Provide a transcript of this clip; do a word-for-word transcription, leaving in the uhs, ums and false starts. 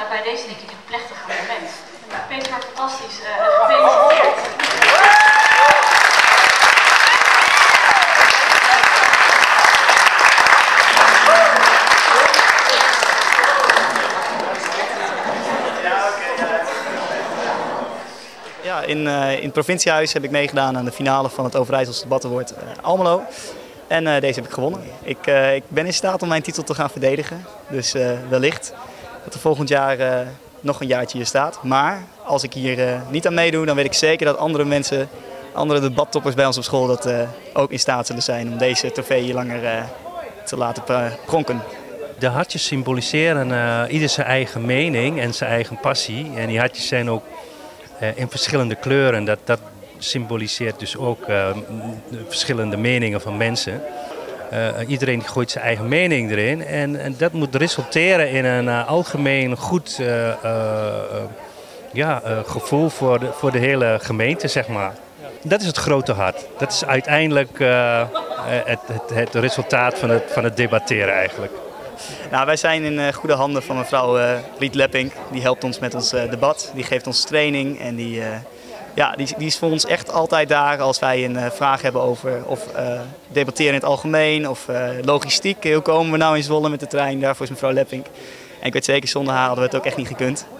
bij deze denk ik een plechtig moment. Peter, fantastisch. Uh, gefeliciteerd. Ja, in, uh, in het provinciehuis heb ik meegedaan aan de finale van het Overijsselse Debattenwoord uh, Almelo. En uh, deze heb ik gewonnen. Ik, uh, ik ben in staat om mijn titel te gaan verdedigen. Dus uh, wellicht dat er volgend jaar uh, nog een jaartje hier staat. Maar als ik hier uh, niet aan meedoe, dan weet ik zeker dat andere mensen, andere debattoppers bij ons op school, dat uh, ook in staat zullen zijn om deze trofee hier langer uh, te laten pronken. De hartjes symboliseren uh, ieder zijn eigen mening en zijn eigen passie. En die hartjes zijn ook uh, in verschillende kleuren. Dat, dat symboliseert dus ook uh, verschillende meningen van mensen. Uh, iedereen gooit zijn eigen mening erin en, en dat moet resulteren in een uh, algemeen goed uh, uh, uh, ja, uh, gevoel voor de, voor de hele gemeente, zeg maar. Dat is het grote hart. Dat is uiteindelijk uh, het, het, het resultaat van het, van het debatteren eigenlijk. Nou, wij zijn in uh, goede handen van mevrouw uh, Riet Leppink. Die helpt ons met ons uh, debat, die geeft ons training en die... Uh, Ja, die, die is voor ons echt altijd daar als wij een uh, vraag hebben over of uh, debatteren in het algemeen of uh, logistiek. Hoe komen we nou in Zwolle met de trein? Daarvoor is mevrouw Leppink. En ik weet zeker, zonder haar hadden we het ook echt niet gekund.